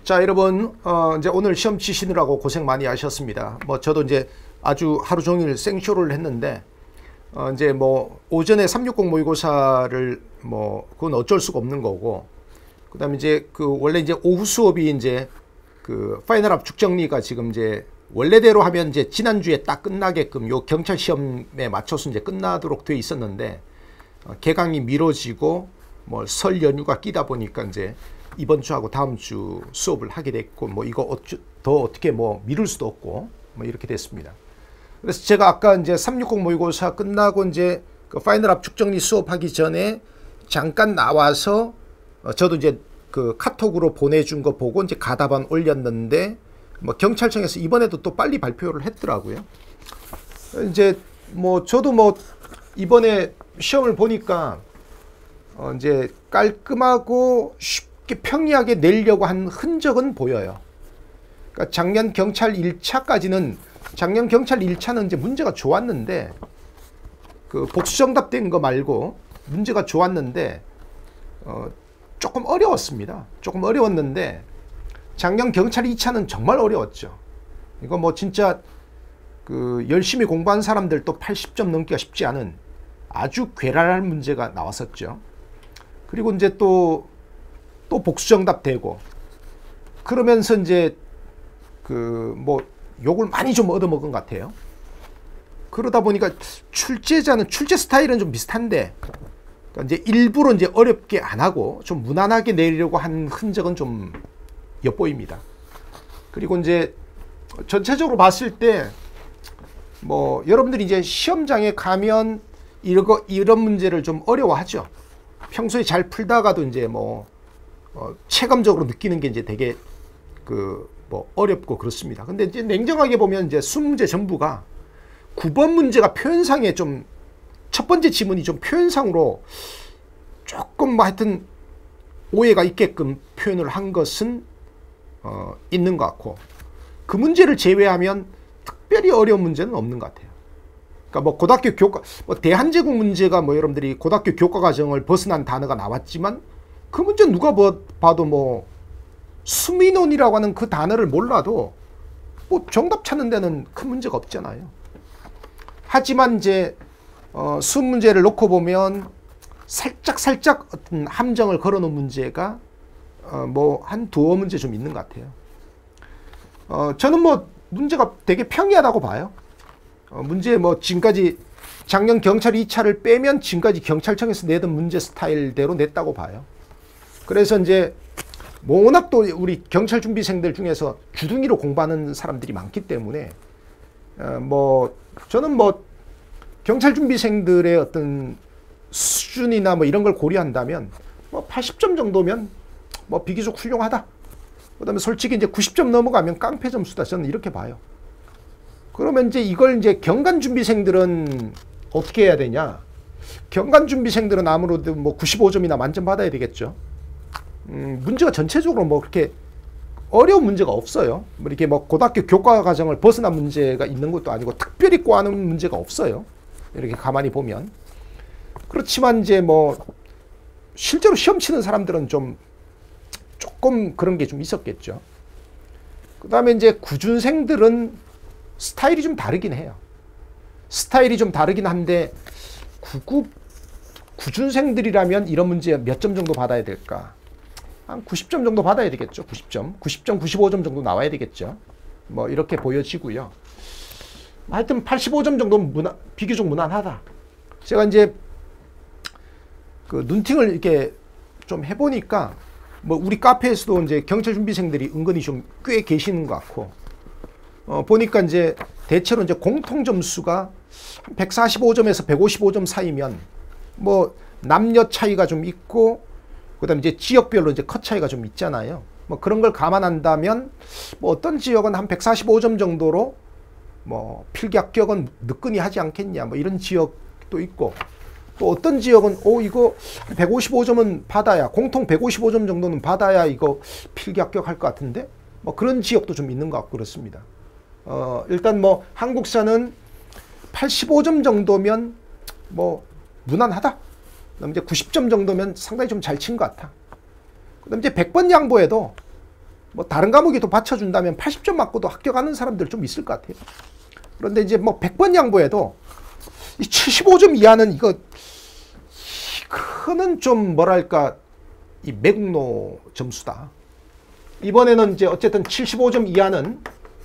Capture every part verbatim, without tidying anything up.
자, 여러분, 어, 이제 오늘 시험 치시느라고 고생 많이 하셨습니다. 뭐, 저도 이제 아주 하루 종일 생쇼를 했는데, 어, 이제 뭐, 오전에 삼백육십 모의고사를 뭐, 그건 어쩔 수가 없는 거고, 그 다음에 이제 그, 원래 이제 오후 수업이 이제 그, 파이널 압축 정리가 지금 이제 원래대로 하면 이제 지난주에 딱 끝나게끔 요 경찰 시험에 맞춰서 이제 끝나도록 돼 있었는데, 어, 개강이 미뤄지고, 뭐, 설 연휴가 끼다 보니까 이제 이번 주하고 다음 주 수업을 하게 됐고, 뭐 이거 어쩌, 더 어떻게 뭐 미룰 수도 없고 뭐 이렇게 됐습니다. 그래서 제가 아까 이제 삼백육십 모의고사 끝나고 이제 그 파이널 압축 정리 수업하기 전에 잠깐 나와서 어 저도 이제 그 카톡으로 보내준 거 보고 이제 가답안 올렸는데, 뭐 경찰청에서 이번에도 또 빨리 발표를 했더라고요. 이제 뭐 저도 뭐 이번에 시험을 보니까 어 이제 깔끔하고 쉽 평이하게 내려고 한 흔적은 보여요. 그러니까 작년 경찰 일 차까지는, 작년 경찰 일 차는 이제 문제가 좋았는데, 그 복수정답 된 거 말고 문제가 좋았는데, 어, 조금 어려웠습니다. 조금 어려웠는데, 작년 경찰 이 차는 정말 어려웠죠. 이거 뭐 진짜 그 열심히 공부한 사람들도 팔십 점 넘기가 쉽지 않은 아주 괴랄한 문제가 나왔었죠. 그리고 이제 또 또 복수정답 되고, 그러면서 이제 그 뭐 욕을 많이 좀 얻어먹은 것 같아요. 그러다 보니까 출제자는 출제 스타일은 좀 비슷한데, 그러니까 이제 일부러 이제 어렵게 안 하고 좀 무난하게 내리려고 한 흔적은 좀 엿보입니다. 그리고 이제 전체적으로 봤을 때 뭐 여러분들이 이제 시험장에 가면 이거 이런 문제를 좀 어려워하죠. 평소에 잘 풀다가도 이제 뭐 어, 체감적으로 느끼는 게 이제 되게 그 뭐 어렵고 그렇습니다. 근데 이제 냉정하게 보면 이제 이십 문제 전부가 구 번 문제가 표현상에 좀, 첫 번째 지문이 좀 표현상으로 조금 뭐 하여튼 오해가 있게끔 표현을 한 것은 어, 있는 것 같고, 그 문제를 제외하면 특별히 어려운 문제는 없는 것 같아요. 그러니까 뭐 고등학교 교과, 뭐 대한제국 문제가 뭐 여러분들이 고등학교 교과 과정을 벗어난 단어가 나왔지만, 그 문제 누가 봐도 뭐 수민원이라고 하는 그 단어를 몰라도 뭐 정답 찾는 데는 큰 문제가 없잖아요. 하지만 이제 어, 수업 문제를 놓고 보면 살짝 살짝 어떤 함정을 걸어놓은 문제가 어, 뭐 한 두어 문제 좀 있는 것 같아요. 어, 저는 뭐 문제가 되게 평이하다고 봐요. 어, 문제 뭐 지금까지 작년 경찰 이 차를 빼면 지금까지 경찰청에서 내던 문제 스타일대로 냈다고 봐요. 그래서 이제 뭐 워낙 또 우리 경찰 준비생들 중에서 주둥이로 공부하는 사람들이 많기 때문에 어 뭐 저는 뭐 경찰 준비생들의 어떤 수준이나 뭐 이런 걸 고려한다면 뭐 팔십 점 정도면 뭐 비교적 훌륭하다. 그다음에 솔직히 이제 구십 점 넘어가면 깡패 점수다, 저는 이렇게 봐요. 그러면 이제 이걸 이제 경관 준비생들은 어떻게 해야 되냐? 경관 준비생들은 아무래도 뭐 구십오 점이나 만점 받아야 되겠죠. 음, 문제가 전체적으로 뭐 그렇게 어려운 문제가 없어요. 뭐 이렇게 뭐 고등학교 교과 과정을 벗어난 문제가 있는 것도 아니고 특별히 꼬아는 문제가 없어요. 이렇게 가만히 보면. 그렇지만 이제 뭐 실제로 시험 치는 사람들은 좀 조금 그런 게 좀 있었겠죠. 그 다음에 이제 구준생들은 스타일이 좀 다르긴 해요. 스타일이 좀 다르긴 한데, 구구, 구준생들이라면 이런 문제 몇 점 정도 받아야 될까? 한 구십 점 정도 받아야 되겠죠. 구십 점. 구십 점, 구십오 점 정도 나와야 되겠죠. 뭐 이렇게 보여지고요. 하여튼 팔십오 점 정도는 무난, 비교적 무난하다. 제가 이제 그 눈팅을 이렇게 좀 해보니까 뭐 우리 카페에서도 이제 경찰 준비생들이 은근히 좀 꽤 계시는 것 같고, 어 보니까 이제 대체로 이제 공통 점수가 한 백사십오 점에서 백오십오 점 사이면 뭐 남녀 차이가 좀 있고, 그다음에 이제 지역별로 이제 컷 차이가 좀 있잖아요. 뭐 그런 걸 감안한다면 뭐 어떤 지역은 한 백사십오 점 정도로 뭐 필기 합격은 느끈히 하지 않겠냐, 뭐 이런 지역도 있고, 또 어떤 지역은 오 이거 백오십오 점은 받아야, 공통 백오십오 점 정도는 받아야 이거 필기 합격할 것 같은데, 뭐 그런 지역도 좀 있는 것 같고 그렇습니다. 어 일단 뭐 한국사는 팔십오 점 정도면 뭐 무난하다. 그다음 이제 구십 점 정도면 상당히 좀 잘 친 것 같아. 그다음 이제 백 번 양보해도 뭐 다른 과목에도 받쳐준다면 팔십 점 맞고도 합격하는 사람들 좀 있을 것 같아요. 그런데 이제 뭐 백 번 양보해도 이 칠십오 점 이하는 이거 이거는 좀 뭐랄까 이 매국노 점수다. 이번에는 이제 어쨌든 칠십오 점 이하는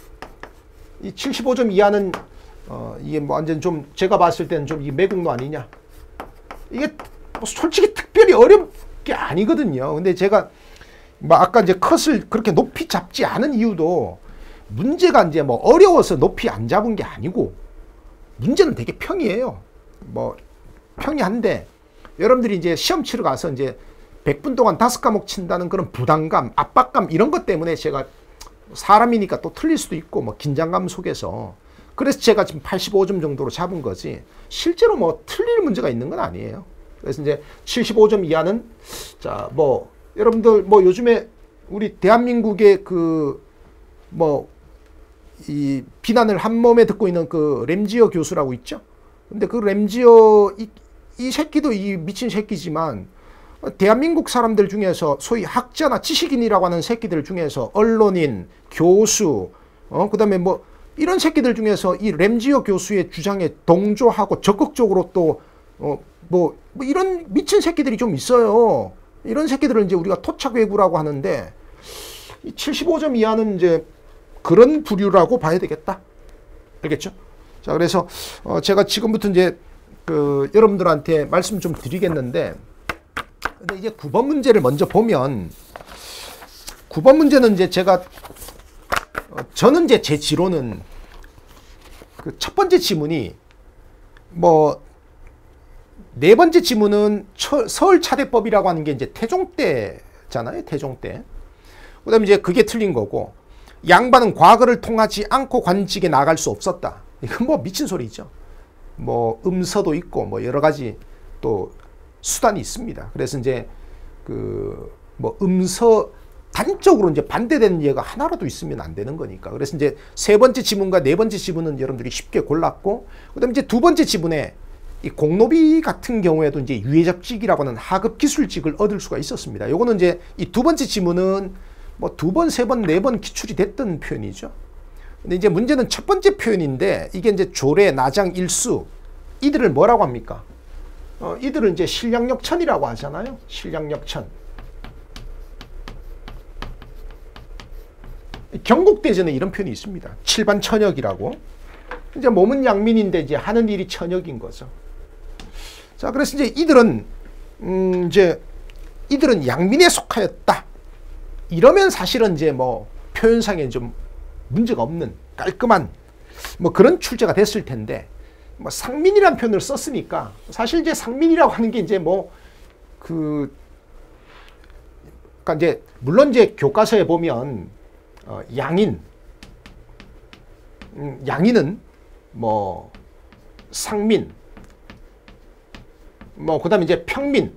이 칠십오 점 이하는 어 이게 뭐 완전 좀 제가 봤을 때는 좀 이게 매국노 아니냐. 이게 뭐 솔직히 특별히 어려운 게 아니거든요. 근데 제가 뭐 아까 이제 컷을 그렇게 높이 잡지 않은 이유도 문제가 이제 뭐 어려워서 높이 안 잡은 게 아니고 문제는 되게 평이에요. 뭐 평이한데 여러분들이 이제 시험 치러 가서 이제 백 분 동안 다섯 과목 친다는 그런 부담감, 압박감 이런 것 때문에 제가 사람이니까 또 틀릴 수도 있고 뭐 긴장감 속에서 그래서 제가 지금 팔십오 점 정도로 잡은 거지 실제로 뭐 틀릴 문제가 있는 건 아니에요. 그래서 이제 칠십오 점 이하는 자 뭐 여러분들 뭐 요즘에 우리 대한민국의 그 뭐 이 비난을 한 몸에 듣고 있는 그 램지어 교수라고 있죠. 근데 그 램지어 이, 이 새끼도 이 미친 새끼지만 대한민국 사람들 중에서 소위 학자나 지식인이라고 하는 새끼들 중에서 언론인, 교수, 어 그다음에 뭐 이런 새끼들 중에서 이 램지어 교수의 주장에 동조하고 적극적으로 또 어 뭐 뭐 이런 미친 새끼들이 좀 있어요. 이런 새끼들을 이제 우리가 토착외구라고 하는데 이 칠십오 점 이하는 이제 그런 부류라고 봐야 되겠다. 알겠죠? 자, 그래서 어 제가 지금부터 이제 그 여러분들한테 말씀 좀 드리겠는데, 근데 이제 구 번 문제를 먼저 보면 구 번 문제는 이제 제가 어 저는 이제 제 지로는 그 첫 번째 지문이 뭐 네 번째 지문은 처, 서울차대법이라고 하는 게 이제 태종 때잖아요. 태종 때. 그 다음에 이제 그게 틀린 거고, 양반은 과거를 통하지 않고 관직에 나갈 수 없었다. 이건 뭐 미친 소리죠. 뭐 음서도 있고 뭐 여러 가지 또 수단이 있습니다. 그래서 이제 그 뭐 음서 단적으로 이제 반대되는 예가 하나라도 있으면 안 되는 거니까. 그래서 이제 세 번째 지문과 네 번째 지문은 여러분들이 쉽게 골랐고, 그다음에 이제 두 번째 지문에 이 공노비 같은 경우에도 이제 유해적직이라고 하는 하급 기술직을 얻을 수가 있었습니다. 요거는 이제 이 두 번째 지문은 뭐 두 번, 세 번, 네 번 기출이 됐던 표현이죠. 근데 이제 문제는 첫 번째 표현인데 이게 이제 조례, 나장, 일수 이들을 뭐라고 합니까? 어, 이들은 이제 신량역천이라고 하잖아요. 신량역천. 경국대전에 이런 표현이 있습니다. 칠반천역이라고. 이제 몸은 양민인데 이제 하는 일이 천역인 거죠. 자, 그래서 이제 이들은 음 이제 이들은 양민에 속하였다. 이러면 사실은 이제 뭐 표현상에 좀 문제가 없는 깔끔한 뭐 그런 출제가 됐을 텐데, 뭐 상민이라는 표현을 썼으니까 사실 이제 상민이라고 하는 게 이제 뭐 그 그러니까 이제 물론 이제 교과서에 보면 어 양인 음, 양인은 뭐 상민 뭐 그다음에 이제 평민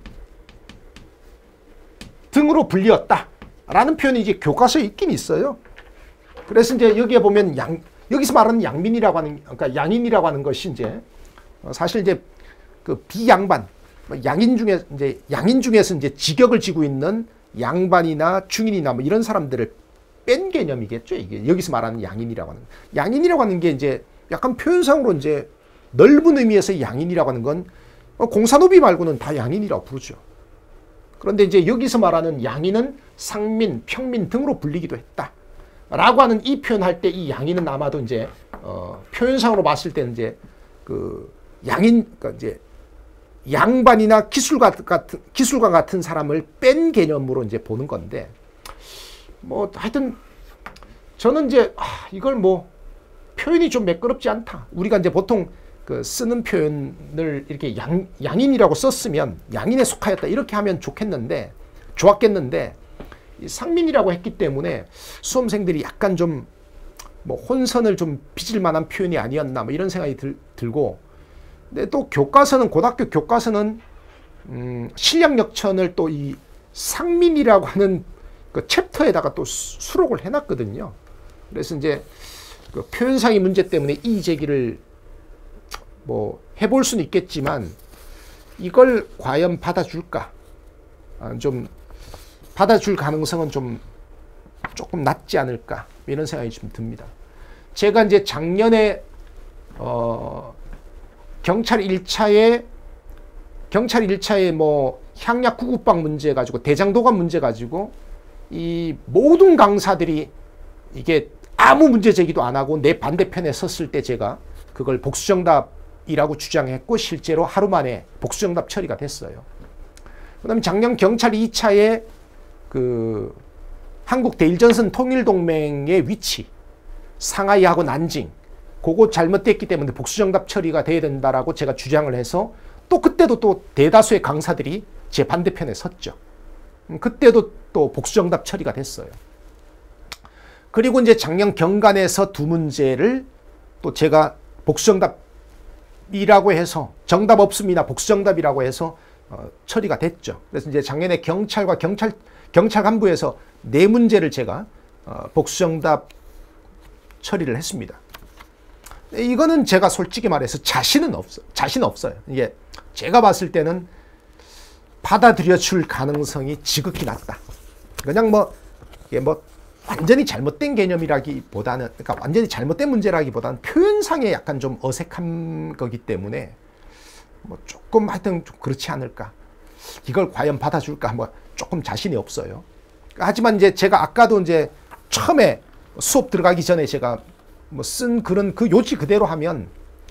등으로 불리었다 라는 표현이 이제 교과서에 있긴 있어요. 그래서 이제 여기에 보면 양 여기서 말하는 양민이라고 하는, 그러니까 양인이라고 하는 것이 이제 사실 이제 그 비양반, 양인 중에 이제 양인 중에서 이제 직역을 지고 있는 양반이나 중인이나 뭐 이런 사람들을 뺀 개념이겠죠. 이게 여기서 말하는 양인이라고 하는, 양인이라고 하는 게 이제 약간 표현상으로 이제 넓은 의미에서 양인이라고 하는 건 공사노비 말고는 다 양인이라고 부르죠. 그런데 이제 여기서 말하는 양인은 상민, 평민 등으로 불리기도 했다 라고 하는 이 표현할 때 이 양인은 아마도 이제 어 표현상으로 봤을 때는 이제 그 양인, 그러니까 이제 양반이나 기술가 같은 기술가 같은 사람을 뺀 개념으로 이제 보는 건데, 뭐 하여튼 저는 이제 아, 이걸 뭐 표현이 좀 매끄럽지 않다. 우리가 이제 보통 그 쓰는 표현을 이렇게 양, 양인이라고 썼으면 양인에 속하였다 이렇게 하면 좋겠는데 좋았겠는데 이 상민이라고 했기 때문에 수험생들이 약간 좀 뭐 혼선을 좀 빚을 만한 표현이 아니었나 뭐 이런 생각이 들, 들고, 근데 또 교과서는 고등학교 교과서는 음, 신량역천을 또 이 상민이라고 하는 그 챕터에다가 또 수록을 해놨거든요. 그래서 이제 그 표현상의 문제 때문에 이의 제기를 뭐 해볼 수는 있겠지만 이걸 과연 받아줄까? 아, 좀 받아줄 가능성은 좀 조금 낫지 않을까 이런 생각이 좀 듭니다. 제가 이제 작년에 어, 경찰 일 차에 경찰 일 차에 뭐 향약 구급방 문제 가지고 대장도감 문제 가지고 이 모든 강사들이 이게 아무 문제 제기도 안 하고 내 반대편에 섰을 때 제가 그걸 복수정답이라고 주장했고 실제로 하루 만에 복수정답 처리가 됐어요. 그 다음에 작년 경찰 이 차에 그 한국 대일전선 통일동맹의 위치 상하이하고 난징 그거 잘못됐기 때문에 복수정답 처리가 돼야 된다라고 제가 주장을 해서 또 그때도 또 대다수의 강사들이 제 반대편에 섰죠. 그때도 또 복수정답 처리가 됐어요. 그리고 이제 작년 경간에서 두 문제를 또 제가 복수정답이라고 해서 정답 없음이나 복수정답이라고 해서 어, 처리가 됐죠. 그래서 이제 작년에 경찰과 경찰 경찰 간부에서 네 문제를 제가 어, 복수정답 처리를 했습니다. 이거는 제가 솔직히 말해서 자신은 없어 자신 없어요. 이게 제가 봤을 때는 받아들여 줄 가능성이 지극히 낮다. 그냥 뭐 이게 뭐 완전히 잘못된 개념이라기보다는 그러니까 완전히 잘못된 문제라기보다는 표현상에 약간 좀 어색한 거기 때문에 뭐 조금 하여튼 좀 그렇지 않을까. 이걸 과연 받아줄까 뭐 조금 자신이 없어요. 하지만 이제 제가 아까도 이제 처음에 수업 들어가기 전에 제가 뭐 쓴 그런 그 요지 그대로 하면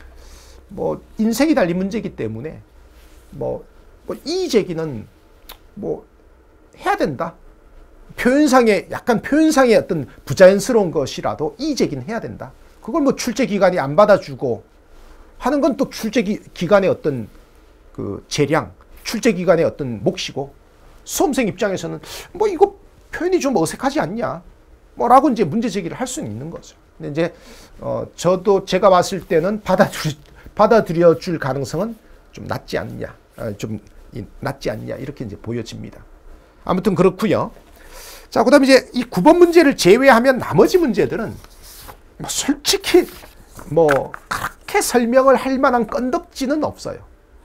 뭐 인생이 달린 문제이기 때문에 뭐, 뭐 이의 제기는 뭐 해야 된다. 표현상의 약간 표현상의 어떤 부자연스러운 것이라도 이의 제기는 해야 된다. 그걸 뭐 출제 기관이 안 받아주고 하는 건 또 출제 기관의 어떤 그 재량, 출제 기관의 어떤 몫이고 수험생 입장에서는 뭐 이거 표현이 좀 어색하지 않냐 뭐라고 이제 문제 제기를 할 수는 있는 거죠. 근데 이제 어 저도 제가 봤을 때는 받아들여 받아들여 줄 가능성은 좀 낮지 않냐, 아, 좀 낮지 않냐 이렇게 이제 보여집니다. 아무튼 그렇고요. 자, 그다음에 이제 이 구 번 문제를 제외하면 나머지 문제들은 뭐 솔직히 뭐 그렇게 설명을 할 만한 건덕지는 없어요.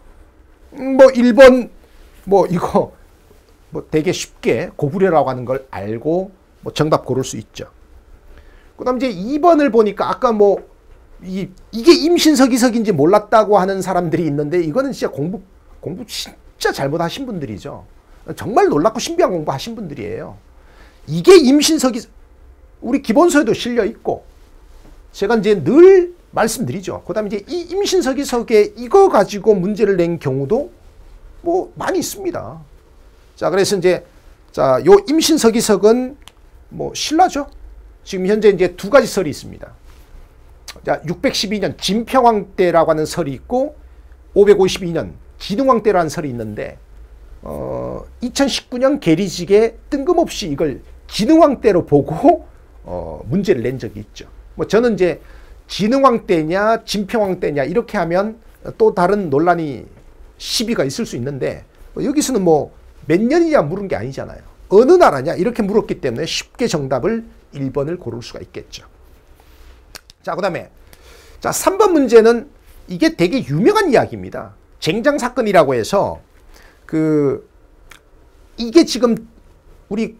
뭐 일 번 뭐 이거 뭐 되게 쉽게 고구려라고 하는 걸 알고 뭐 정답 고를 수 있죠. 그다음 이제 이 번을 보니까 아까 뭐 이, 이게 임신서기석인지 몰랐다고 하는 사람들이 있는데 이거는 진짜 공부 공부 진짜 잘못하신 분들이죠. 정말 놀랍고 신비한 공부하신 분들이에요. 이게 임신서기 우리 기본서에도 실려 있고 제가 이제 늘 말씀드리죠. 그다음에 이제 이 임신서기석에 이거 가지고 문제를 낸 경우도 뭐 많이 있습니다. 자, 그래서 이제 자, 요 임신서기석은 뭐 신라죠. 지금 현재 이제 두 가지 설이 있습니다. 자, 육백십이 년 진평왕 때라고 하는 설이 있고 오백오십이 년 진흥왕 때라는 설이 있는데 어, 이천십구 년 계리직에 뜬금없이 이걸 진흥왕 때로 보고 어, 문제를 낸 적이 있죠. 뭐 저는 이제 진흥왕 때냐 진평왕 때냐 이렇게 하면 또 다른 논란이 시비가 있을 수 있는데 뭐 여기서는 뭐 몇 년이냐 물은 게 아니잖아요. 어느 나라냐 이렇게 물었기 때문에 쉽게 정답을 일 번을 고를 수가 있겠죠. 자, 그 다음에 자 삼 번 문제는 이게 되게 유명한 이야기입니다. 쟁장 사건이라고 해서 그 이게 지금 우리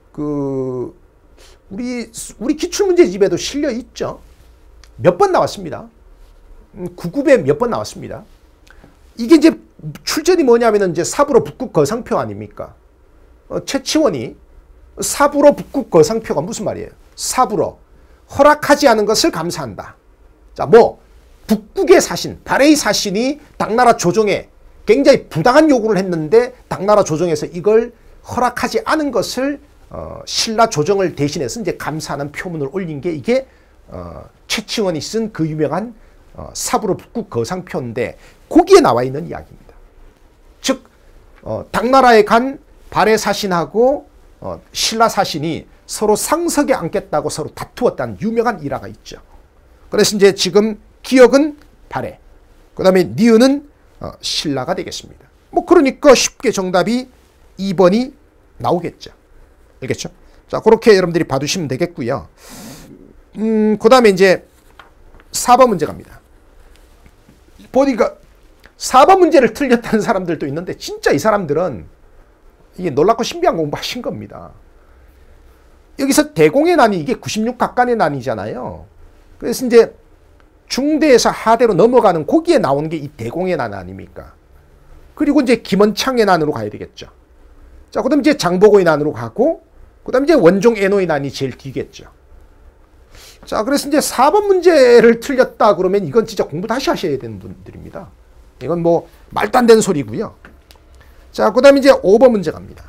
그 우리 우리 기출문제집에도 실려 있죠. 몇 번 나왔습니다. 구급에 몇 번 나왔습니다. 이게 이제 출전이 뭐냐면은 이제 사부로 북극 거상표 아닙니까? 어, 최치원이 사부로 북극 거상표가 무슨 말이에요? 사부로 허락하지 않은 것을 감사한다. 자, 뭐 북극의 사신, 발해의 사신이 당나라 조정에 굉장히 부당한 요구를 했는데 당나라 조정에서 이걸 허락하지 않은 것을 어, 신라 조정을 대신해서 이제 감사하는 표문을 올린 게 이게 어, 최치원이 쓴 그 유명한 어, 사부로 북극 거상표인데 거기에 나와 있는 이야기입니다. 즉 어, 당나라에 간 발해 사신하고 어, 신라 사신이 서로 상석에 앉겠다고 서로 다투었다는 유명한 일화가 있죠. 그래서 이제 지금 기억은 발해, 그 다음에 니은은 어, 신라가 되겠습니다. 뭐 그러니까 쉽게 정답이 이 번이 나오겠죠. 알겠죠? 자, 그렇게 여러분들이 봐두시면 되겠고요. 음, 그 다음에 이제 사 번 문제 갑니다. 보니까 사 번 문제를 틀렸다는 사람들도 있는데 진짜 이 사람들은 이게 놀랍고 신비한 공부 하신 겁니다. 여기서 대공의 난이 이게 구십육 각간의 난이잖아요. 그래서 이제 중대에서 하대로 넘어가는 거기에 나오는 게 이 대공의 난 아닙니까? 그리고 이제 김원창의 난으로 가야 되겠죠. 자, 그다음 이제 장보고의 난으로 가고, 그다음 이제 원종 애노의 난이 제일 뒤겠죠. 자, 그래서 이제 사 번 문제를 틀렸다 그러면 이건 진짜 공부 다시 하셔야 되는 분들입니다. 이건 뭐 말도 안 되는 소리고요. 자, 그다음 이제 오 번 문제 갑니다.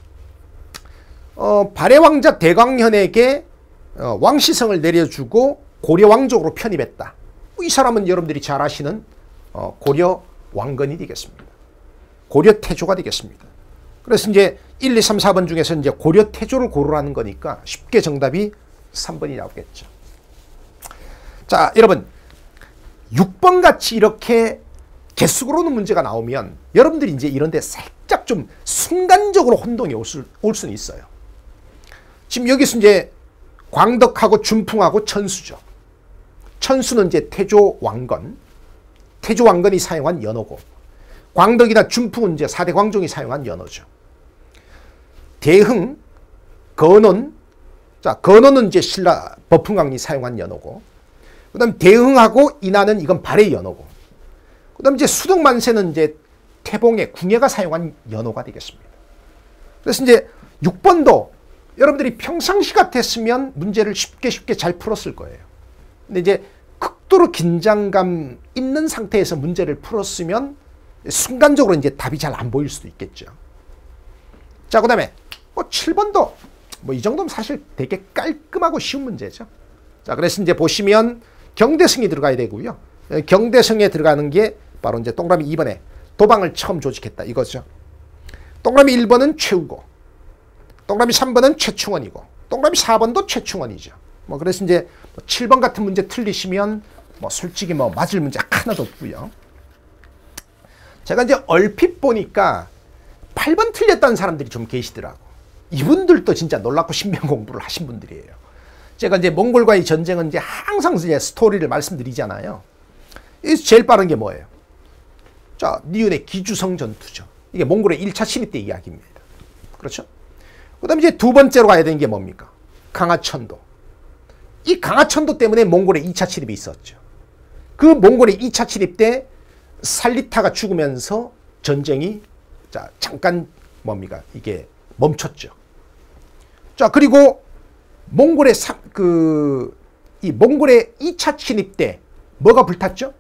어, 발해왕자 대광현에게 어, 왕시성을 내려주고 고려 왕족으로 편입했다. 이 사람은 여러분들이 잘 아시는 어, 고려 왕건이 되겠습니다. 고려 태조가 되겠습니다. 그래서 이제 일, 이, 삼, 사 번 중에서 이제 고려 태조를 고르라는 거니까 쉽게 정답이 삼 번이 나오겠죠. 자, 여러분 육 번 같이 이렇게 개수로는 문제가 나오면 여러분들이 이제 이런데 살짝 좀 순간적으로 혼동이 올, 수, 올 수는 있어요. 지금 여기서 이제 광덕하고 준풍하고 천수죠. 천수는 이제 태조 왕건, 태조 왕건이 사용한 연어고, 광덕이나 준풍은 이제 사 대 광종이 사용한 연어죠. 대흥, 건원, 자, 건원은 이제 신라 법흥왕이 사용한 연어고, 그 다음 대흥하고 인하는 이건 발해의 연어고, 그 다음 이제 수덕만세는 이제 태봉의 궁예가 사용한 연어가 되겠습니다. 그래서 이제 육 번도 여러분들이 평상시 같았으면 문제를 쉽게 쉽게 잘 풀었을 거예요. 근데 이제 극도로 긴장감 있는 상태에서 문제를 풀었으면 순간적으로 이제 답이 잘 안 보일 수도 있겠죠. 자, 그 다음에 뭐 칠 번도 뭐 이 정도면 사실 되게 깔끔하고 쉬운 문제죠. 자, 그래서 이제 보시면 경대성이 들어가야 되고요. 경대성에 들어가는 게 바로 이제 동그라미 이 번에 도방을 처음 조직했다 이거죠. 동그라미 일 번은 최우고, 동그라미 삼 번은 최충원이고, 동그라미 사 번도 최충원이죠. 뭐 그래서 이제 칠 번 같은 문제 틀리시면 뭐 솔직히 뭐 맞을 문제 하나도 없고요. 제가 이제 얼핏 보니까 팔 번 틀렸다는 사람들이 좀 계시더라고. 이분들도 진짜 놀랍고 신비한 공부를 하신 분들이에요. 제가 이제 몽골과의 전쟁은 이제 항상 이제 스토리를 말씀드리잖아요. 여기서 제일 빠른 게 뭐예요? 자, 니은의 기주성 전투죠. 이게 몽골의 일 차 침입 때 이야기입니다. 그렇죠? 그 다음에 이제 두 번째로 가야 되는 게 뭡니까? 강화천도. 이 강화천도 때문에 몽골의 이 차 침입이 있었죠. 그 몽골의 이 차 침입 때 살리타가 죽으면서 전쟁이 자 잠깐 뭡니까? 이게 멈췄죠. 자, 그리고 몽골의 그 이 몽골의 이 차 침입 때 뭐가 불탔죠?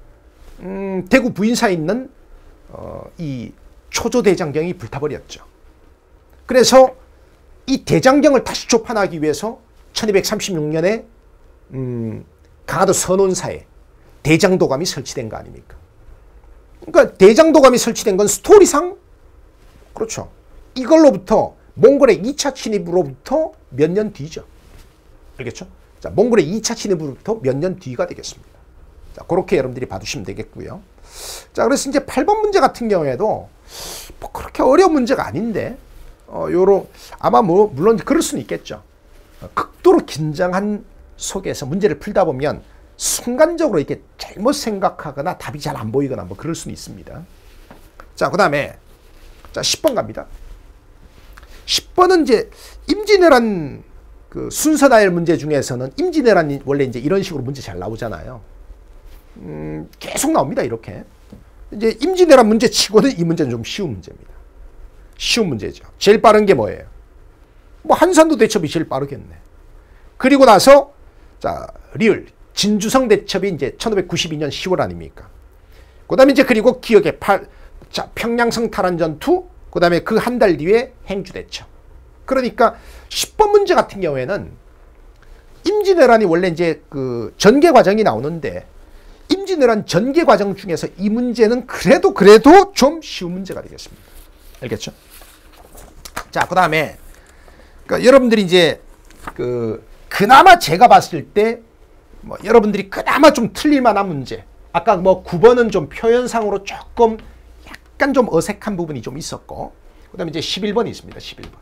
음, 대구 부인사에 있는 어, 이 초조대장경이 불타버렸죠. 그래서 이 대장경을 다시 조판하기 위해서 천이백삼십육 년에 음, 강화도 선원사에 대장도감이 설치된 거 아닙니까? 그러니까 대장도감이 설치된 건 스토리상 그렇죠. 이걸로부터 몽골의 이 차 침입으로부터 몇 년 뒤죠. 알겠죠? 자, 몽골의 이 차 침입으로부터 몇 년 뒤가 되겠습니다. 자, 그렇게 여러분들이 봐두시면 되겠고요. 자, 그래서 이제 팔 번 문제 같은 경우에도 뭐 그렇게 어려운 문제가 아닌데 어, 요런 아마 뭐 물론 그럴 수는 있겠죠. 어, 극도로 긴장한 속에서 문제를 풀다 보면 순간적으로 이렇게 잘못 생각하거나 답이 잘 안 보이거나 뭐 그럴 수는 있습니다. 자, 그 다음에 자 십 번 갑니다. 십 번은 이제 임진왜란 그 순서 나열 문제 중에서는 임진왜란이 원래 이제 이런 식으로 문제 잘 나오잖아요. 음, 계속 나옵니다. 이렇게. 이제 임진왜란 문제 치고는 이 문제는 좀 쉬운 문제입니다. 쉬운 문제죠. 제일 빠른 게 뭐예요? 뭐 한산도 대첩이 제일 빠르겠네. 그리고 나서 자 리을 진주성 대첩이 이제 천오백구십이 년 시월 아닙니까? 그다음에 이제 그리고 기억의 팔 자 평양성 탈환 전투, 그다음에 그 한 달 뒤에 행주 대첩. 그러니까 십 번 문제 같은 경우에는 임진왜란이 원래 이제 그 전개 과정이 나오는데 임진왜란 전개 과정 중에서 이 문제는 그래도 그래도 좀 쉬운 문제가 되겠습니다. 알겠죠? 자, 그 다음에 그러니까 여러분들이 이제 그 그나마 제가 봤을 때 뭐 여러분들이 그나마 좀 틀릴만한 문제. 아까 뭐 구 번은 좀 표현상으로 조금 약간 좀 어색한 부분이 좀 있었고, 그 다음에 이제 십일 번이 있습니다. 십일 번.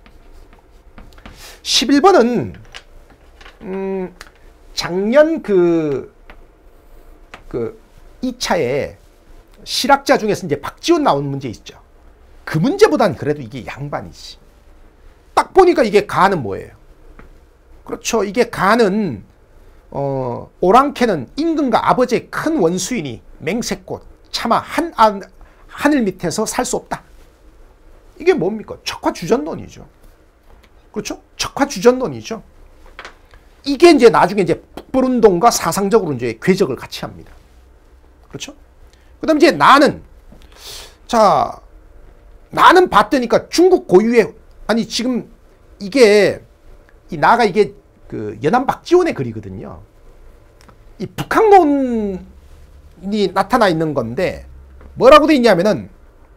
십일 번은 음, 작년 그 그 이 차에 실학자 중에서 이제 박지원 나온 문제 있죠. 그 문제보단 그래도 이게 양반이지. 딱 보니까 이게 가는 뭐예요? 그렇죠. 이게 가는 어, 오랑캐는 임금과 아버지의 큰 원수이니 맹세꽃 차마 한, 한, 하늘 밑에서 살 수 없다. 이게 뭡니까? 척화주전론이죠. 그렇죠? 척화주전론이죠. 이게 이제 나중에 이제 북벌운동과 사상적으로 이제 궤적을 같이 합니다. 그렇죠? 그 다음 이제 나는, 자, 나는 봤더니까 중국 고유의, 아니, 지금 이게, 이 나가 이게 그 연안 박지원의 글이거든요. 이 북한론이 나타나 있는 건데, 뭐라고 돼 있냐면은,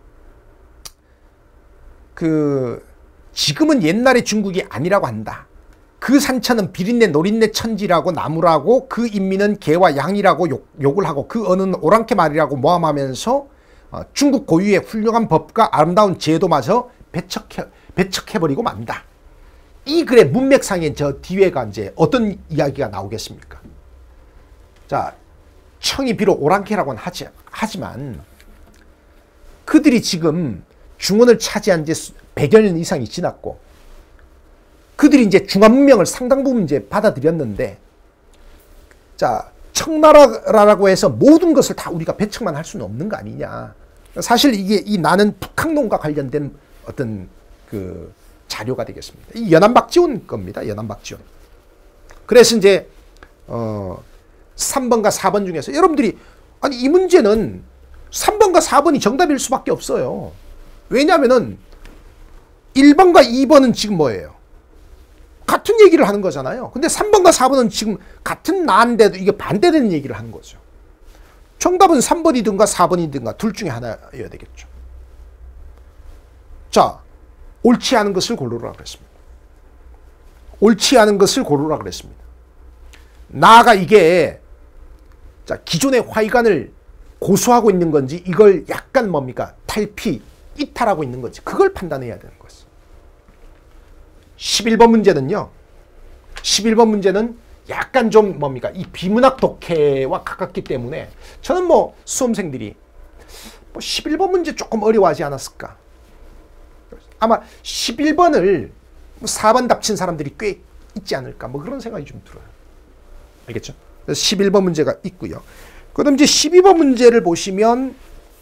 그, 지금은 옛날의 중국이 아니라고 한다. 그 산천은 비린내 노린내 천지라고 나무라고 그 인민은 개와 양이라고 욕, 욕을 하고 그 언어는 오랑캐 말이라고 모함하면서 어, 중국 고유의 훌륭한 법과 아름다운 제도마저 배척해, 배척해버리고 만다. 이 글의 문맥상에 저 뒤에가 이제 어떤 이야기가 나오겠습니까? 자, 청이 비록 오랑캐라고는 하지, 하지만 그들이 지금 중원을 차지한 지 백여 년 이상이 지났고 그들이 이제 중화문명을 상당 부분 이제 받아들였는데, 자, 청나라라고 해서 모든 것을 다 우리가 배척만 할 수는 없는 거 아니냐. 사실 이게 이 나는 북한론과 관련된 어떤 그 자료가 되겠습니다. 이 연안박지원 겁니다. 연안박지원. 그래서 이제 어 삼 번과 사 번 중에서 여러분들이 아니 이 문제는 삼 번과 사 번이 정답일 수밖에 없어요. 왜냐하면은 일 번과 이 번은 지금 뭐예요? 같은 얘기를 하는 거잖아요. 근데 삼 번과 사 번은 지금 같은 나인데도 이게 반대되는 얘기를 하는 거죠. 정답은 삼 번이든가 사 번이든가 둘 중에 하나여야 되겠죠. 자, 옳지 않은 것을 고르라 그랬습니다. 옳지 않은 것을 고르라 그랬습니다. 나아가 이게 자, 기존의 화의관을 고수하고 있는 건지 이걸 약간 뭡니까? 탈피, 이탈하고 있는 건지 그걸 판단해야 되는 것입니다. 십일 번 문제는요. 십일 번 문제는 약간 좀 뭡니까? 이 비문학 독해와 가깝기 때문에 저는 뭐 수험생들이 뭐 십일 번 문제 조금 어려워하지 않았을까? 아마 십일 번을 사 번 답친 사람들이 꽤 있지 않을까? 뭐 그런 생각이 좀 들어요. 알겠죠? 그래서 십일 번 문제가 있고요. 그럼 이제 십이 번 문제를 보시면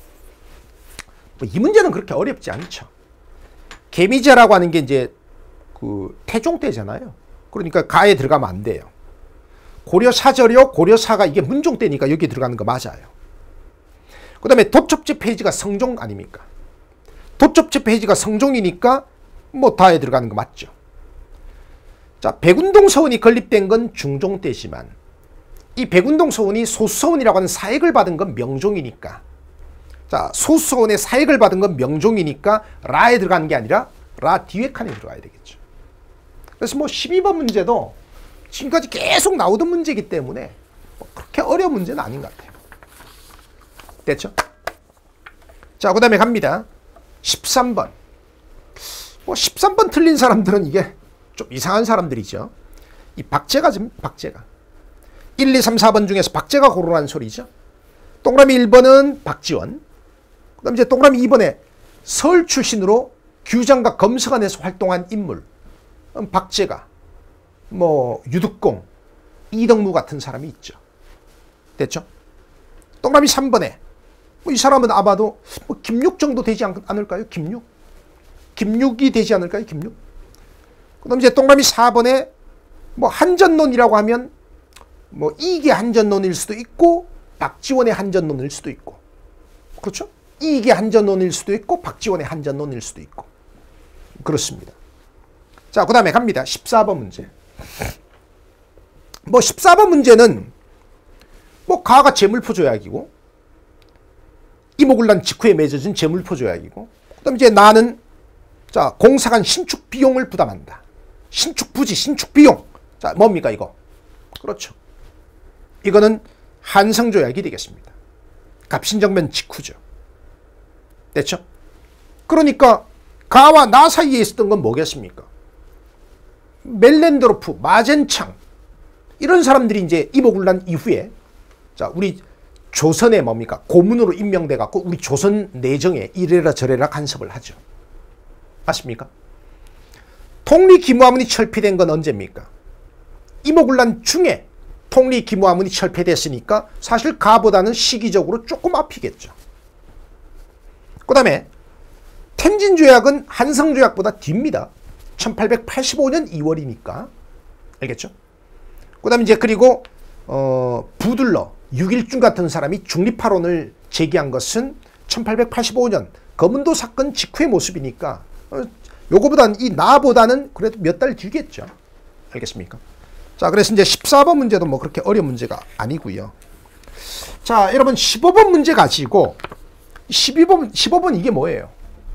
뭐 이 문제는 그렇게 어렵지 않죠. 개미자라고 하는 게 이제 그 태종 때잖아요. 그러니까 가에 들어가면 안 돼요. 고려사절요, 고려사가 이게 문종 때니까 여기 들어가는 거 맞아요. 그 다음에 도첩제 페이지가 성종 아닙니까? 도첩제 페이지가 성종이니까 뭐 다에 들어가는 거 맞죠. 자, 백운동 서원이 건립된 건 중종 때지만 이 백운동 서원이 소수서원이라고 하는 사액을 받은 건 명종이니까, 자, 소수서원의 사액을 받은 건 명종이니까 라에 들어가는 게 아니라 라 뒤에 칸에 들어가야 되겠죠. 그래서 뭐 십이 번 문제도 지금까지 계속 나오던 문제이기 때문에 뭐 그렇게 어려운 문제는 아닌 것 같아요. 됐죠? 자, 그 다음에 갑니다. 십삼 번. 뭐 십삼 번 틀린 사람들은 이게 좀 이상한 사람들이죠. 이 박제가 좀 박제가. 일, 이, 삼, 사 번 중에서 박제가 고르라는 소리죠. 동그라미 일 번은 박지원. 그 다음 이제 동그라미 이 번에 서울 출신으로 규장과 검서관에서 활동한 인물. 박제가, 뭐 유득공, 이덕무 같은 사람이 있죠. 됐죠? 동그라미 삼 번에 뭐 이 사람은 아마도 뭐 김육 정도 되지 않, 않을까요? 김육? 김육이 되지 않을까요? 김육? 그 다음 이제 동그라미 사 번에 뭐 한전론이라고 하면 뭐 이익의 한전론일 수도 있고 박지원의 한전론일 수도 있고, 그렇죠? 이익의 한전론일 수도 있고 박지원의 한전론일 수도 있고 그렇습니다. 자, 그 다음에 갑니다. 십사 번 문제. 뭐 십사 번 문제는 뭐 가가 재물포 조약이고 이모군란 직후에 맺어진 재물포 조약이고, 그 다음에 이제 나는 자 공사관 신축 비용을 부담한다. 신축 부지, 신축 비용. 자, 뭡니까 이거? 그렇죠. 이거는 한성조약이 되겠습니다. 갑신정변 직후죠. 됐죠? 그러니까 가와 나 사이에 있었던 건 뭐겠습니까? 멜렌드로프, 마젠창 이런 사람들이 이제 이모군란 이후에 자 우리 조선에 뭡니까? 고문으로 임명돼 갖고 우리 조선 내정에 이래라 저래라 간섭을 하죠. 맞습니까? 통리기무화문이 철폐된 건 언제입니까? 임오군란 중에 통리 기무아문이 철폐됐으니까 사실 가보다는 시기적으로 조금 앞이겠죠. 그 다음에 텐진조약은 한성조약보다 뒤입니다. 천팔백팔십오 년 이월이니까. 알겠죠? 그 다음에 이제 그리고 어, 부들러 육일중 같은 사람이 중립파론을 제기한 것은 천팔백팔십오 년 거문도 사건 직후의 모습이니까 어, 요거보다는 이 나보다는 그래도 몇 달 뒤겠죠. 알겠습니까? 자, 그래서 이제 십사 번 문제도 뭐 그렇게 어려운 문제가 아니고요. 자, 여러분 십오 번 문제 가지고 십이 번, 십오 번 이게 뭐예요?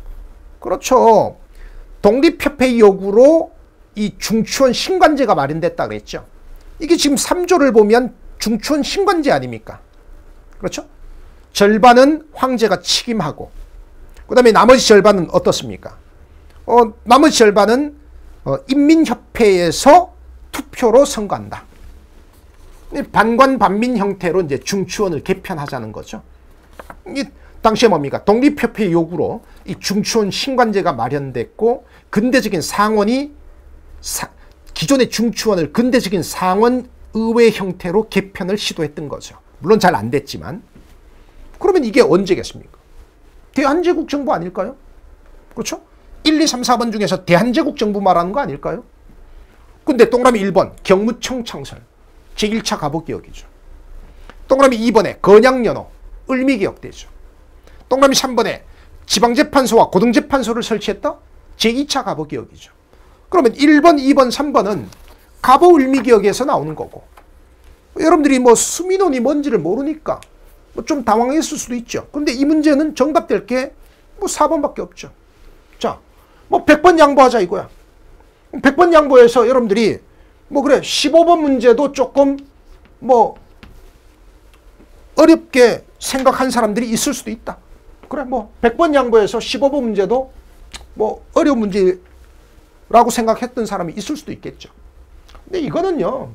그렇죠. 독립협회 요구로 이 중추원 신관제가 마련됐다 그랬죠. 이게 지금 삼 조를 보면 중추원 신관제 아닙니까? 그렇죠? 절반은 황제가 책임하고 그 다음에 나머지 절반은 어떻습니까? 어, 나머지 절반은 어, 인민협회에서 투표로 선거한다. 반관 반민 형태로 이제 중추원을 개편하자는 거죠. 이 당시에 뭡니까? 독립협회 요구로 이 중추원 신관제가 마련됐고 근대적인 상원이 사, 기존의 중추원을 근대적인 상원 의회 형태로 개편을 시도했던 거죠. 물론 잘 안 됐지만. 그러면 이게 언제겠습니까? 대한제국 정부 아닐까요? 그렇죠? 일, 이, 삼, 사 번 중에서 대한제국 정부 말하는 거 아닐까요? 근데 동그라미 일 번 경무청 창설 제일 차 갑오개혁이죠. 동그라미 이 번에 건양연호 을미개혁되죠. 동그라미 삼 번에 지방재판소와 고등재판소를 설치했다 제이 차 갑오개혁이죠. 그러면 일 번, 이 번, 삼 번은 갑오을미개혁에서 나오는 거고 여러분들이 뭐 수민원이 뭔지를 모르니까 뭐 좀 당황했을 수도 있죠. 근데 이 문제는 정답될 게 뭐 사 번밖에 없죠. 자, 뭐 백 번 양보하자 이거야. 백 번 양보해서 여러분들이 뭐 그래 십오 번 문제도 조금 뭐 어렵게 생각한 사람들이 있을 수도 있다. 그래 뭐 백 번 양보해서 십오 번 문제도 뭐 어려운 문제라고 생각했던 사람이 있을 수도 있겠죠. 근데 이거는요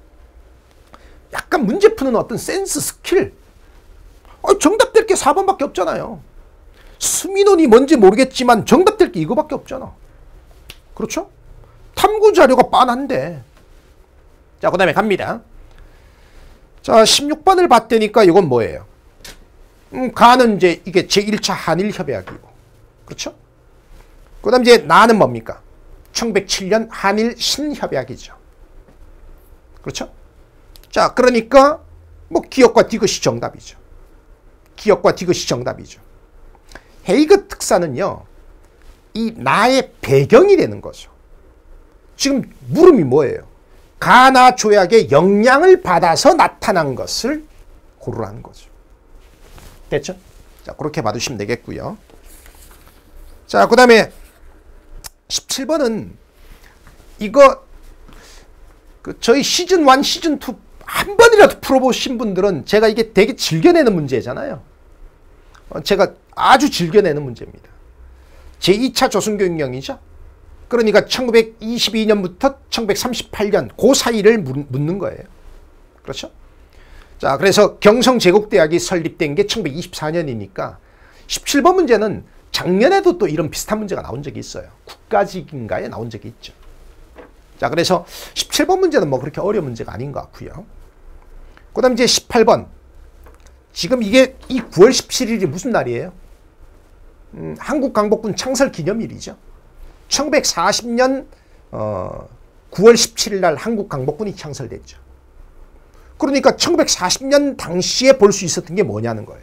약간 문제 푸는 어떤 센스 스킬 어, 정답될 게 사 번밖에 없잖아요. 수민원이 뭔지 모르겠지만 정답될 게 이거밖에 없잖아. 그렇죠? 탐구자료가 빤한데. 자, 그 다음에 갑니다. 자, 십육 번을 봤다니까 이건 뭐예요? 음, 가는 이제 이게 제일 차 한일협약이고. 그렇죠? 그 다음 이제 나는 뭡니까? 천구백칠 년 한일 신협약이죠. 그렇죠? 자, 그러니까 뭐 기역과 디귿이 정답이죠. 기역과 디귿이 정답이죠. 헤이그 특사는요. 이 나의 배경이 되는 거죠. 지금 물음이 뭐예요? 가나 조약의 영향을 받아서 나타난 것을 고르라는 거죠. 됐죠? 자, 그렇게 봐두시면 되겠고요. 자, 그 다음에 십칠 번은 이거 그 저희 시즌 일, 시즌 이 한 번이라도 풀어보신 분들은 제가 이게 되게 즐겨내는 문제잖아요. 어, 제가 아주 즐겨내는 문제입니다. 제이 차 조선교육령이죠. 그러니까 천구백이십이 년부터 천구백삼십팔 년 그 사이를 묻는 거예요. 그렇죠? 자, 그래서 경성제국대학이 설립된 게 천구백이십사 년이니까 십칠 번 문제는 작년에도 또 이런 비슷한 문제가 나온 적이 있어요. 국가직인가에 나온 적이 있죠. 자, 그래서 십칠 번 문제는 뭐 그렇게 어려운 문제가 아닌 것 같고요. 그 다음 이제 십팔 번. 지금 이게 이 구월 십칠일이 무슨 날이에요? 음, 한국강복군 창설 기념일이죠. 천구백사십 년 어, 구월 십칠일 날 한국강복군이 창설됐죠. 그러니까 천구백사십 년 당시에 볼 수 있었던 게 뭐냐는 거예요.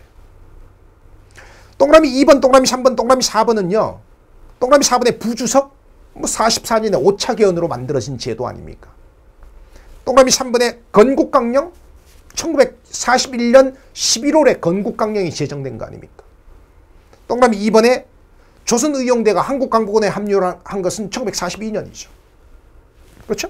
동그라미 이 번, 동그라미 삼 번, 동그라미 사 번은요. 동그라미 사 번의 부주석 뭐 사십사 년에 오 차 개헌으로 만들어진 제도 아닙니까? 동그라미 삼 번의 건국강령 천구백사십일 년 십일월에 건국강령이 제정된 거 아닙니까? 동그라미 이 번에 조선의용대가 한국강복원에 합류한 것은 천구백사십이 년이죠. 그렇죠?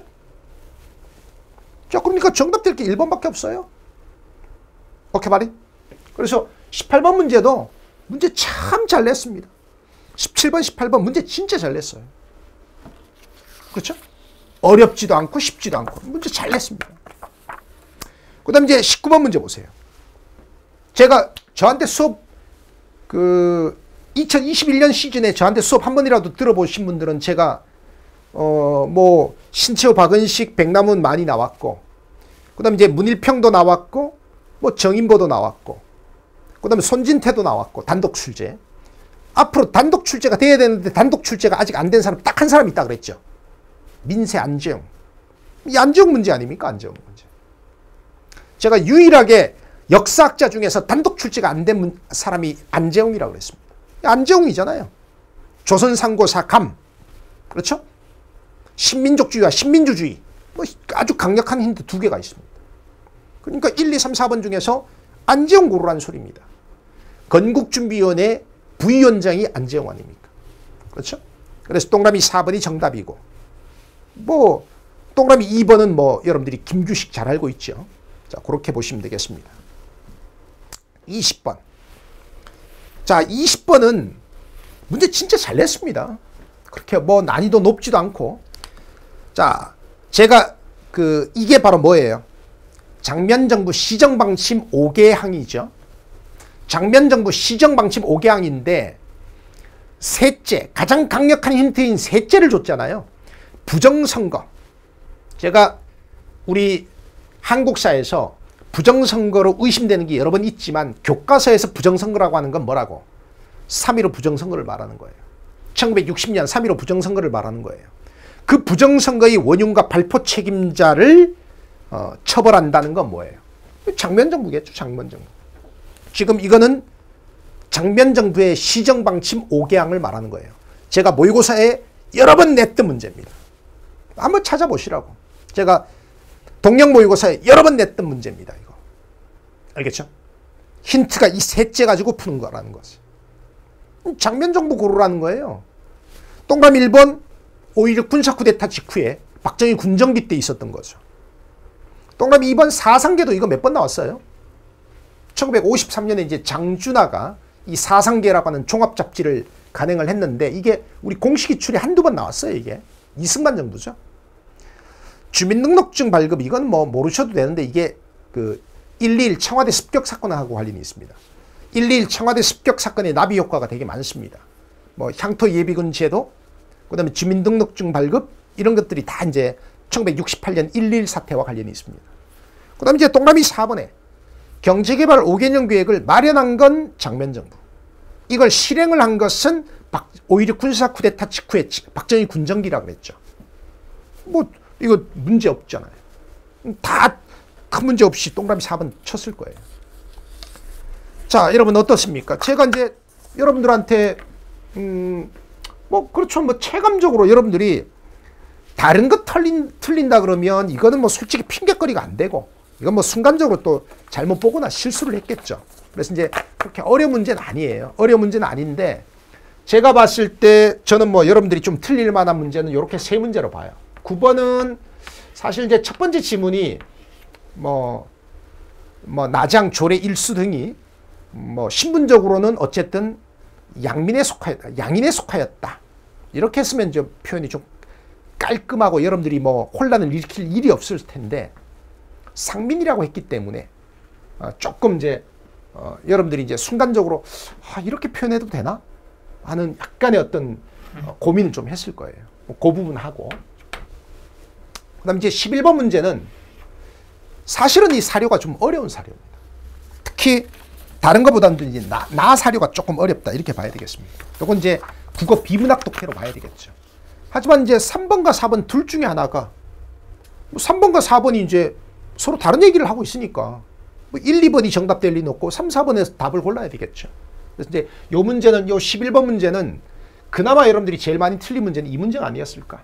자, 그러니까 정답될 게 일 번밖에 없어요. 오케이 말이? 그래서 십팔 번 문제도 문제 참 잘 냈습니다. 십칠 번, 십팔 번 문제 진짜 잘 냈어요. 그렇죠? 어렵지도 않고 쉽지도 않고 문제 잘 냈습니다. 그 다음 이제 십구 번 문제 보세요. 제가 저한테 수업 그 이천이십일 년 시즌에 저한테 수업 한 번이라도 들어보신 분들은 제가 어, 뭐 신채호, 박은식, 백남은 많이 나왔고, 그다음에 이제 문일평도 나왔고, 뭐 정인보도 나왔고, 그다음에 손진태도 나왔고, 단독 출제. 앞으로 단독 출제가 돼야 되는데 단독 출제가 아직 안 된 사람 딱 한 사람 있다 그랬죠. 민세 안재ung. 이 안재ung 문제 아닙니까? 안재ung 문제. 제가 유일하게 역사학자 중에서 단독 출제가 안 된 사람이 안재ung이라고 그랬습니다. 안재ung이잖아요. 조선상고사 감. 그렇죠? 신민족주의와 신민주주의. 뭐 아주 강력한 힌트 두 개가 있습니다. 그러니까 일, 이, 삼, 사 번 중에서 안재ung 고르라는 소리입니다. 건국준비위원회 부위원장이 안재ung 아닙니까? 그렇죠? 그래서 동그라미 사 번이 정답이고, 뭐 동그라미 이 번은 뭐 여러분들이 김규식 잘 알고 있죠. 자, 그렇게 보시면 되겠습니다. 이십 번. 자, 이십 번은 문제 진짜 잘 냈습니다. 그렇게 뭐 난이도 높지도 않고. 자, 제가 그 이게 바로 뭐예요? 장면정부 시정방침 오 개 항이죠. 장면정부 시정방침 오 개 항인데 셋째, 가장 강력한 힌트인 셋째를 줬잖아요. 부정선거. 제가 우리 한국사에서 부정선거로 의심되는 게 여러 번 있지만 교과서에서 부정선거라고 하는 건 뭐라고? 삼 일오 부정선거를 말하는 거예요. 천구백육십 년 삼 일오 부정선거를 말하는 거예요. 그 부정선거의 원흉과 발포 책임자를 어, 처벌한다는 건 뭐예요? 장면정부겠죠. 장면정부. 지금 이거는 장면정부의 시정방침 오 개 항을 말하는 거예요. 제가 모의고사에 여러 번 냈던 문제입니다. 한번 찾아보시라고. 제가 동영 모의고사에 여러 번 냈던 문제입니다. 이거. 알겠죠? 힌트가 이 셋째 가지고 푸는 거라는 거지. 장면정부 고르라는 거예요. 동그라미 일 번 오일육 군사 쿠데타 직후에 박정희 군정비 때 있었던 거죠. 동그라미 이 번 사상계도 이거 몇 번 나왔어요? 천구백오십삼 년에 이제 장준하가 이 사상계라고 하는 종합 잡지를 간행을 했는데 이게 우리 공식 기출이 한두 번 나왔어요. 이게 이승만 정부죠. 주민등록증 발급 이건 뭐 모르셔도 되는데 이게 그 일이일 청와대 습격 사건하고 관련이 있습니다. 일이일 청와대 습격 사건의 나비 효과가 되게 많습니다. 뭐 향토 예비군 제도, 그다음에 주민등록증 발급 이런 것들이 다 이제 천구백육십팔 년 일이일 사태와 관련이 있습니다. 그다음에 이제 동그라미 사 번에 경제개발 오 개년 계획을 마련한 건 장면정부. 이걸 실행을 한 것은 오일육 군사 쿠데타 직후에 박정희 군정기라고 그랬죠. 뭐 이거 문제 없잖아요. 다 큰 문제 없이 동그라미 사 번 쳤을 거예요. 자, 여러분 어떻습니까? 제가 이제 여러분들한테 음, 뭐 그렇죠. 뭐 체감적으로 여러분들이 다른 거 틀린, 틀린다 그러면 이거는 뭐 솔직히 핑계거리가 안 되고 이건 뭐 순간적으로 또 잘못 보거나 실수를 했겠죠. 그래서 이제 그렇게 어려운 문제는 아니에요. 어려운 문제는 아닌데 제가 봤을 때 저는 뭐 여러분들이 좀 틀릴 만한 문제는 이렇게 세 문제로 봐요. 구 번은 사실 이제 첫 번째 지문이 뭐, 뭐 나장, 조례, 일수 등이 뭐 신분적으로는 어쨌든 양민에 속하였다. 양인에 속하였다. 이렇게 했으면 좀 표현이 좀 깔끔하고 여러분들이 뭐 혼란을 일으킬 일이 없을 텐데 상민이라고 했기 때문에 어 조금 이제 어 여러분들이 이제 순간적으로 아 이렇게 표현해도 되나? 하는 약간의 어떤 어 고민을 좀 했을 거예요. 뭐 그 부분 하고. 그 다음 이제 십일 번 문제는 사실은 이 사료가 좀 어려운 사료입니다. 특히 다른 것보다는 이제 나, 나 사료가 조금 어렵다. 이렇게 봐야 되겠습니다. 이건 이제 국어 비문학 독해로 봐야 되겠죠. 하지만 이제 삼 번과 사 번 둘 중에 하나가 뭐 삼 번과 사 번이 이제 서로 다른 얘기를 하고 있으니까 뭐 일, 이 번이 정답될 리는 없고 삼, 사 번에서 답을 골라야 되겠죠. 그래서 이제 요 문제는 요 십일 번 문제는 그나마 여러분들이 제일 많이 틀린 문제는 이 문제가 아니었을까.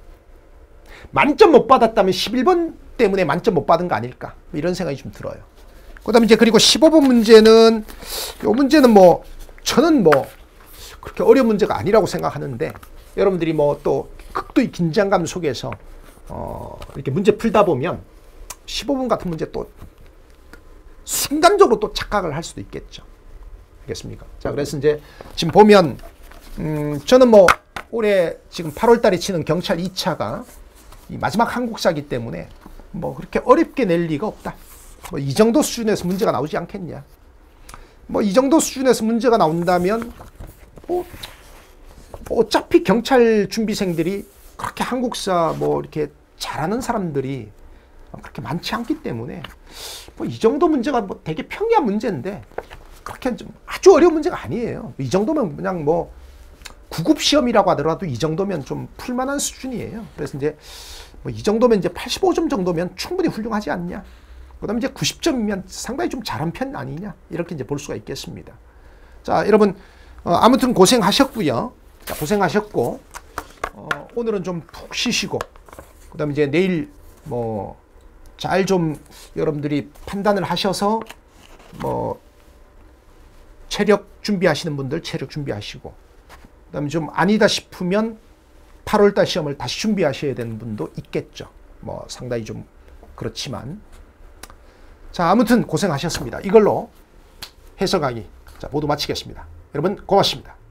만점 못 받았다면 십일 번 때문에 만점 못 받은 거 아닐까. 뭐 이런 생각이 좀 들어요. 그 다음에 이제 그리고 십오 번 문제는 요 문제는 뭐 저는 뭐 그렇게 어려운 문제가 아니라고 생각하는데 여러분들이 뭐 또 극도의 긴장감 속에서 어 이렇게 문제 풀다 보면 십오 번 같은 문제 또 순간적으로 또 착각을 할 수도 있겠죠. 알겠습니까? 자, 그래서 이제 지금 보면 음 저는 뭐 올해 지금 팔월 달에 치는 경찰 이 차가 이 마지막 한국사기 때문에 뭐 그렇게 어렵게 낼 리가 없다. 뭐 이 정도 수준에서 문제가 나오지 않겠냐. 뭐 이 정도 수준에서 문제가 나온다면 뭐 어차피 경찰 준비생들이 그렇게 한국사 뭐 이렇게 잘하는 사람들이 그렇게 많지 않기 때문에 뭐 이 정도 문제가 뭐 되게 평이한 문제인데 그렇게 좀 아주 어려운 문제가 아니에요. 이 정도면 그냥 뭐 구급 시험이라고 하더라도 이 정도면 좀 풀만한 수준이에요. 그래서 이제 뭐 이 정도면 이제 팔십오 점 정도면 충분히 훌륭하지 않냐. 그다음에 이제 구십 점이면 상당히 좀 잘한 편 아니냐. 이렇게 이제 볼 수가 있겠습니다. 자, 여러분 어, 아무튼 고생하셨고요. 자, 고생하셨고 어, 오늘은 좀 푹 쉬시고 그다음에 이제 내일 뭐 잘 좀 여러분들이 판단을 하셔서 뭐 체력 준비하시는 분들 체력 준비하시고 그다음에 좀 아니다 싶으면 팔월달 시험을 다시 준비하셔야 되는 분도 있겠죠. 뭐 상당히 좀 그렇지만 자 아무튼 고생하셨습니다. 이걸로 해설 강의 자 모두 마치겠습니다. 여러분 고맙습니다.